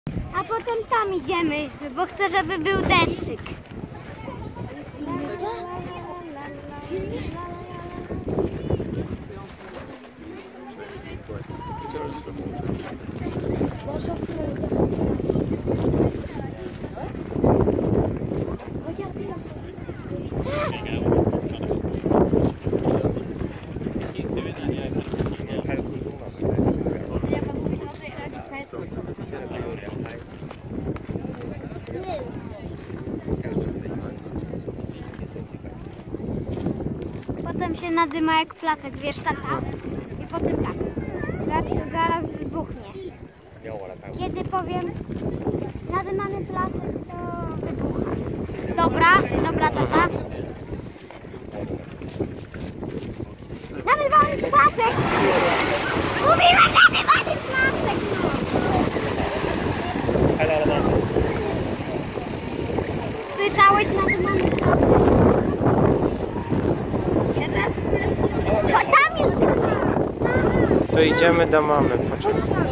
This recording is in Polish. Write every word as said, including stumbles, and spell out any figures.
A potem tam idziemy, bo chcę, żeby był deszczyk. Potem się nadyma jak placek, wiesz, tata? I potem tak, zaraz, zaraz wybuchnie. Kiedy powiem nadymany placek, to wybucha. Dobra, dobra tata. Nadymany placek! Mówiłem nadymany placek! Słyszałeś nadymany placek? O, tam jest! To idziemy do mamy, poczekaj.